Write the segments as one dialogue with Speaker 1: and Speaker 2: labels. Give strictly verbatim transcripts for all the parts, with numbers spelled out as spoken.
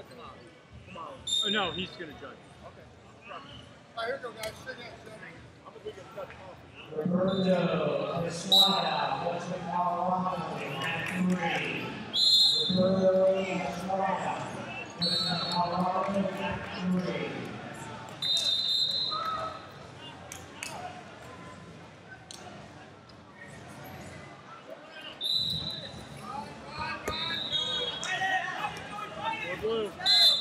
Speaker 1: Oh, no, he's going to judge.
Speaker 2: Okay. All right, here we go, guys. Sit down, sit down. I'm going to get a touch off.
Speaker 3: Roberto Estrada, Western Colorado, at three. Roberto Estrada, Western Colorado, at three.
Speaker 1: Blue.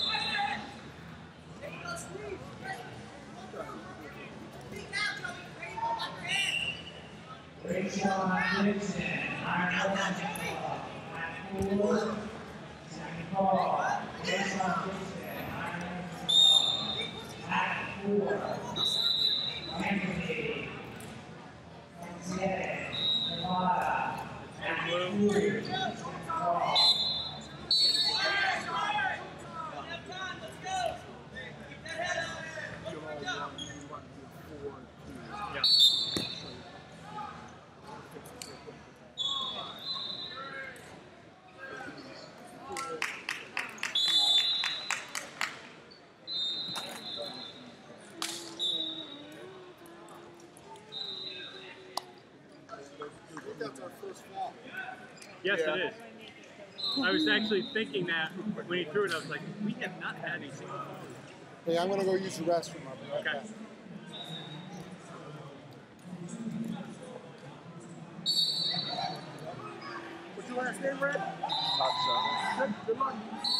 Speaker 3: Rachel Gibson, Iron Club, at four. Second ball, Rachel Gibson, Iron Club, at four. Anthony, Francesca, Nevada, at three. Second ball.
Speaker 2: That's our first fall.
Speaker 1: Yes,
Speaker 2: Yeah.
Speaker 1: it is. I was actually thinking that when he threw it, I was like, we have not had a single ball.
Speaker 2: Hey, I'm going to go use the restroom. I'll be right
Speaker 1: Okay.
Speaker 2: back. What's your last name, Red?
Speaker 4: Not so.
Speaker 2: Good, good luck.